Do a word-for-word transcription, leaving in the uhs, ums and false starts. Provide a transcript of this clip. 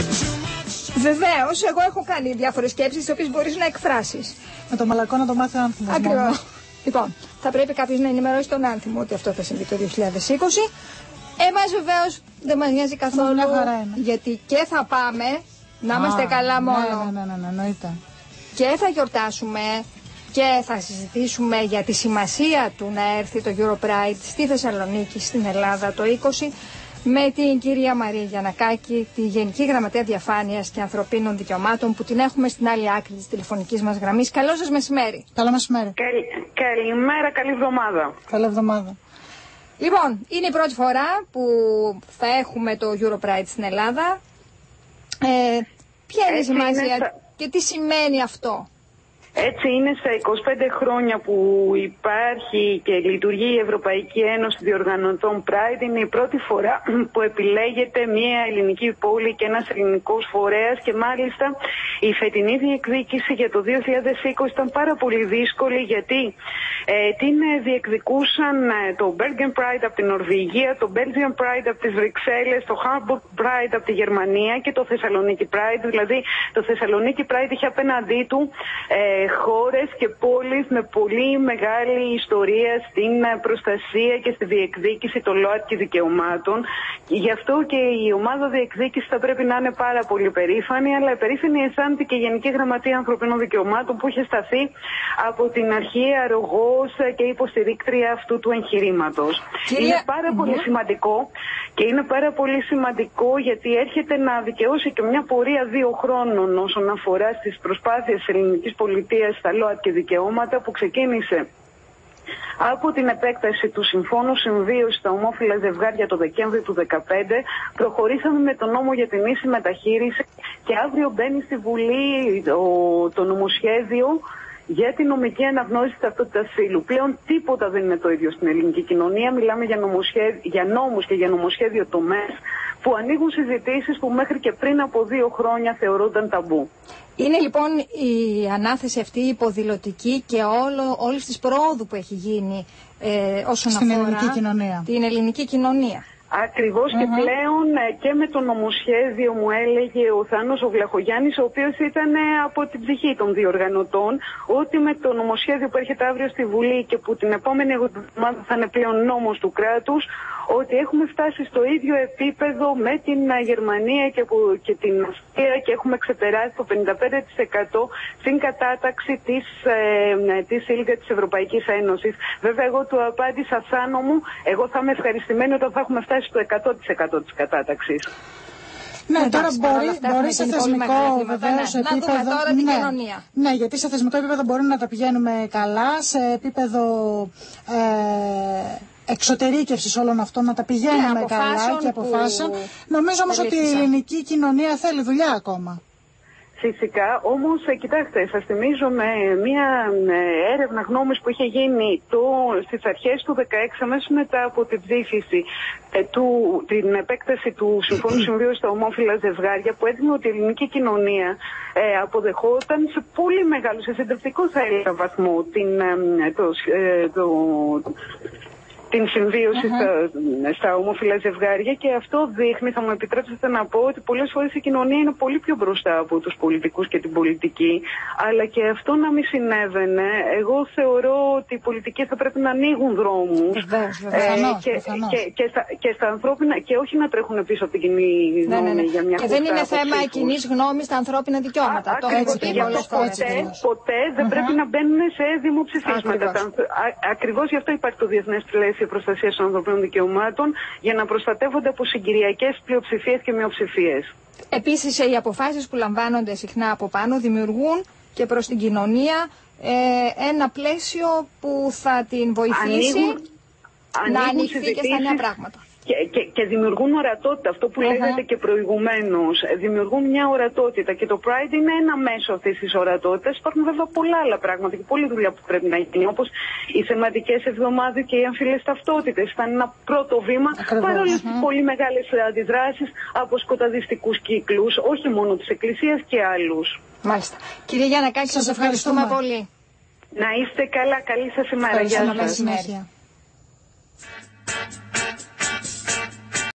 Βεβαίως, εγώ έχω κάνει διάφορες σκέψεις τις οποίες μπορείς να εκφράσεις. Με το μαλακό να το μάθει ο άνθρωπος. Ακριβώς. Λοιπόν, θα πρέπει κάποιος να ενημερώσει τον άνθρωπο ότι αυτό θα συμβεί το δύο χιλιάδες είκοσι. Εμάς βεβαίως δεν μας νοιάζει καθόλου, γιατί και θα πάμε, να είμαστε καλά μόνο. Ναι, ναι, ναι, ναι, εννοείται. Και θα γιορτάσουμε και θα συζητήσουμε για τη σημασία του να έρθει το Europride στη Θεσσαλονίκη, στην Ελλάδα το είκοσι, με την κυρία Μαρία Γιαννακάκη, τη Γενική Γραμματέα Διαφάνειας και Ανθρωπίνων Δικαιωμάτων, που την έχουμε στην άλλη άκρη της τηλεφωνικής μας γραμμής. Καλό σας μεσημέρι. Καλό μεσημέρι. Καλη... Καλημέρα, καλή εβδομάδα. Καλή εβδομάδα. Λοιπόν, είναι η πρώτη φορά που θα έχουμε το Europride στην Ελλάδα. Ε, ποια είναι η σημασία είναι... και τι σημαίνει αυτό? Έτσι είναι στα είκοσι πέντε χρόνια που υπάρχει και λειτουργεί η Ευρωπαϊκή Ένωση Διοργανωτών Pride. Είναι η πρώτη φορά που επιλέγεται μια ελληνική πόλη και ένας ελληνικός φορέας, και μάλιστα η φετινή διεκδίκηση για το δύο χιλιάδες είκοσι ήταν πάρα πολύ δύσκολη, γιατί ε, την διεκδικούσαν ε, το Bergen Pride από την Νορβηγία, το Belgian Pride από τις Βρυξέλλες, το Hamburg Pride από τη Γερμανία και το Θεσσαλονίκη Pride. Δηλαδή το Θεσσαλονίκη Pride είχε απέναντί του ε, χώρες και πόλεις με πολύ μεγάλη ιστορία στην προστασία και στη διεκδίκηση των ΛΟΑΤΚΙ δικαιωμάτων. Γι' αυτό και η ομάδα διεκδίκηση θα πρέπει να είναι πάρα πολύ περήφανη, αλλά περήφανη αισθάνεται και η Γενική Γραμματεία Ανθρωπίνων Δικαιωμάτων, που είχε σταθεί από την αρχή αρρωγός και υποστηρίκτρια αυτού του εγχειρήματος. Κυρία... Είναι πάρα mm-hmm. πολύ σημαντικό, και είναι πάρα πολύ σημαντικό γιατί έρχεται να δικαιώσει και μια πορεία δύο χρόνων όσον αφορά στις προσπάθειες της ελληνικής πολιτείας στα ΛΟΑΤΚΙ δικαιώματα, που ξεκίνησε από την επέκταση του Συμφώνου Συμβίωσης στα ομόφυλα ζευγάρια το Δεκέμβρη του δύο χιλιάδες δεκαπέντε. Προχωρήσαμε με τον νόμο για την ίση μεταχείριση και αύριο μπαίνει στη Βουλή το, το νομοσχέδιο για την νομική αναγνώριση ταυτότητας φύλου. Πλέον τίποτα δεν είναι το ίδιο στην ελληνική κοινωνία. Μιλάμε για, για νόμους και για νομοσχέδιο τομές που ανοίγουν συζητήσεις που μέχρι και πριν από δύο χρόνια θεωρούνταν ταμπού. Είναι λοιπόν η ανάθεση αυτή υποδηλωτική και όλο, όλης της προόδου που έχει γίνει ε, όσον στην αφορά ελληνική κοινωνία. την ελληνική κοινωνία. Ακριβώς, mm-hmm. και πλέον και με το νομοσχέδιο, μου έλεγε ο Θάνος ο Βλαχογιάννης, ο οποίος ήταν από την ψυχή των διοργανωτών, ότι με το νομοσχέδιο που έρχεται αύριο στη Βουλή και που την επόμενη εβδομάδα θα είναι πλέον νόμος του κράτους, ότι έχουμε φτάσει στο ίδιο επίπεδο με την Γερμανία και, που, και την Αυστρία, και έχουμε ξεπεράσει το πενήντα πέντε τοις εκατό στην κατάταξη της, ε, της ήλγα της Ευρωπαϊκής Ένωσης. Βέβαια, εγώ του απάντησα, Θάνο μου, εγώ θα είμαι ευχαριστημένη όταν θα έχουμε φτάσει στο εκατό τοις εκατό της κατάταξης. Ναι, ναι, τώρα μπορεί, μπορεί σε θεσμικό βεβαίως ναι. επίπεδο. Να δούμε τώρα την ναι, κοινωνία. Ναι, γιατί σε θεσμικό επίπεδο μπορούμε να τα πηγαίνουμε καλά, σε επίπεδο ε, εξωτερήκευσης όλων αυτών να τα πηγαίνουμε ναι, καλά και αποφάσεων. Νομίζω όμως ότι η ελληνική κοινωνία θέλει δουλειά ακόμα. Φυσικά, όμως, κοιτάξτε, σας θυμίζω με μια έρευνα γνώμης που είχε γίνει το, στις αρχές του δύο χιλιάδες δεκαέξι, αμέσως μετά από την ψήφιση, ε, του, την επέκταση του Συμφώνου Συμβίωσης στα ομόφυλα ζευγάρια, που έδινε ότι η ελληνική κοινωνία ε, αποδεχόταν σε πολύ μεγάλο, σε συντριπτικό θα έλεγα βαθμό, την, ε, το, ε, το, την συμβίωση uh-huh. στα, στα ομόφυλα ζευγάρια, και αυτό δείχνει, θα μου επιτρέψετε να πω, ότι πολλές φορές η κοινωνία είναι πολύ πιο μπροστά από τους πολιτικούς και την πολιτική, αλλά και αυτό να μην συνέβαινε. Εγώ θεωρώ ότι οι πολιτικοί θα πρέπει να ανοίγουν δρόμους uh-huh. ε, και, και, και, στα, και στα ανθρώπινα, και όχι να τρέχουν πίσω από την κοινή γνώμη ναι, ναι, ναι. για μια και δεν είναι θέμα κοινής γνώμης στα ανθρώπινα δικαιώματα. Α, το ακριβώς, γι' αυτό ποτέ, ποτέ δεν uh-huh. πρέπει να μπαίνουν σε δημοψηφίσματα. Ακριβώς γι' αυτό υπάρχει το διεθνές πλαίσιο προστασία των ανθρωπίνων δικαιωμάτων, για να προστατεύονται από συγκυριακές πλειοψηφίες και μειοψηφίες. Επίσης, οι αποφάσεις που λαμβάνονται συχνά από πάνω δημιουργούν και προς την κοινωνία ε, ένα πλαίσιο που θα την βοηθήσει ανοίγουν, να ανοιχθεί και στα νέα πράγματα. Και, και, και δημιουργούν ορατότητα, αυτό που uh-huh. λέγατε και προηγουμένως. Δημιουργούν μια ορατότητα, και το Pride είναι ένα μέσο αυτής της ορατότητας. Υπάρχουν βέβαια πολλά άλλα πράγματα και πολλή δουλειά που πρέπει να γίνει, όπως οι θεματικές εβδομάδες και οι έμφυλες ταυτότητες. Ήταν ένα πρώτο βήμα, παρόλο uh-huh. τις πολύ μεγάλες αντιδράσεις από σκοταδιστικούς κύκλους, όχι μόνο της Εκκλησίας και άλλους. Μάλιστα. Κυρία Γιαννακάκη, σας ευχαριστούμε πολύ. Να είστε καλά, καλή σας ημέρα. Γεια σας.